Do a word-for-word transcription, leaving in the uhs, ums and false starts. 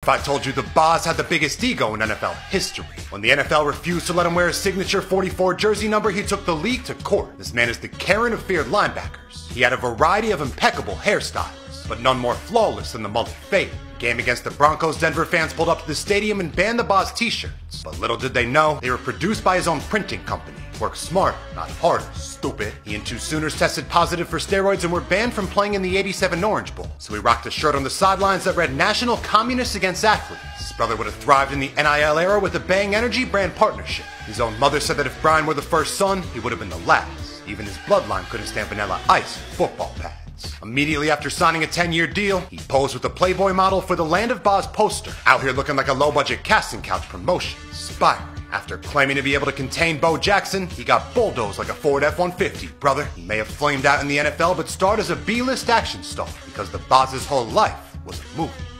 If I told you the Boz had the biggest ego in N F L history. When the N F L refused to let him wear his signature forty-four jersey number, he took the league to court. This man is the Karen of feared linebackers. He had a variety of impeccable hairstyles, but none more flawless than the mullet fade. Game against the Broncos, Denver fans pulled up to the stadium and banned the Boz t-shirts. But little did they know, they were produced by his own printing company. Work smarter, not harder, stupid. He and two Sooners tested positive for steroids and were banned from playing in the eighty-seven Orange Bowl. So he rocked a shirt on the sidelines that read National Communists Against Athletes. His brother would have thrived in the N I L era with the Bang Energy brand partnership. His own mother said that if Brian were the first son, he would have been the last. Even his bloodline couldn't stand Vanilla Ice football pads. Immediately after signing a ten-year deal, he posed with the Playboy model for the Land of Boz poster, out here looking like a low-budget casting couch promotion. Inspiring. After claiming to be able to contain Bo Jackson, he got bulldozed like a Ford F one fifty, brother. He may have flamed out in the N F L, but starred as a B-list action star because the Boz's whole life was a movie.